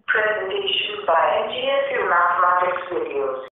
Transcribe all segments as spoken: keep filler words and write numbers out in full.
Presentation by G S U Mathematics Videos.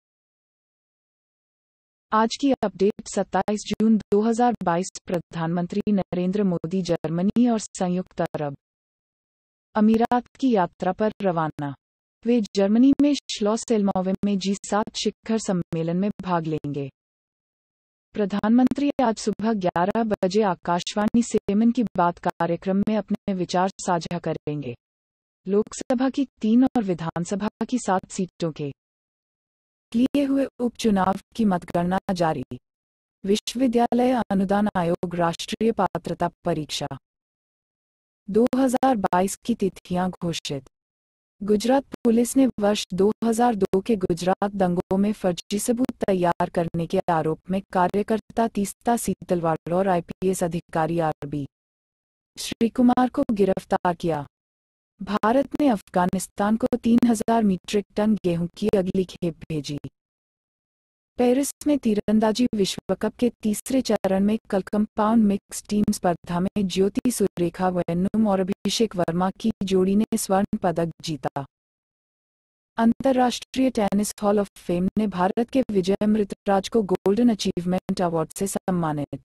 आज की update सत्ताईस जून दो हज़ार बाईस। प्रधानमंत्री नरेंद्र मोदी जर्मनी और संयुक्त अरब अमीरात की यात्रा पर रवाना। वे जर्मनी में श्लॉस एल्मोवे में जी सात शिखर सम्मेलन में भाग लेंगे। प्रधानमंत्री आज सुबह ग्यारह बजे आकाशवाणी से मन की बात कार्यक्रम में अपने विचार साझा करेंगे। लोकसभा की तीन और विधानसभा की सात सीटों के लिए हुए उपचुनाव की मतगणना जारी। विश्वविद्यालय अनुदान आयोग राष्ट्रीय पात्रता परीक्षा दो हज़ार बाईस की तिथियां घोषित। गुजरात पुलिस ने वर्ष दो हज़ार दो के गुजरात दंगों में फर्जी सबूत तैयार करने के आरोप में कार्यकर्ता तीस्ता सीतलवाड़ और आईपीएस अधिकारी आरबी श्रीकुमार को गिरफ्तार किया। भारत ने अफगानिस्तान को तीन हज़ार मीट्रिक टन गेहूं की अगली खेप भेजी। पेरिस में तीरंदाजी विश्व कप के तीसरे चरण में कल कंपाउंड मिक्स टीम स्पर्धा में ज्योति सुरेखा वेन्नुम और अभिषेक वर्मा की जोड़ी ने स्वर्ण पदक जीता। अंतर्राष्ट्रीय टेनिस हॉल ऑफ फेम ने भारत के विजय अमृतराज को गोल्डन अचीवमेंट अवार्ड से सम्मानित।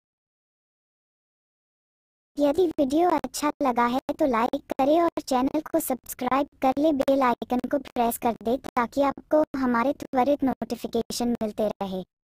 यदि वीडियो अच्छा लगा है तो लाइक करें और चैनल को सब्सक्राइब कर ले, बेल आइकन को प्रेस कर दे ताकि आपको हमारे त्वरित नोटिफिकेशन मिलते रहे।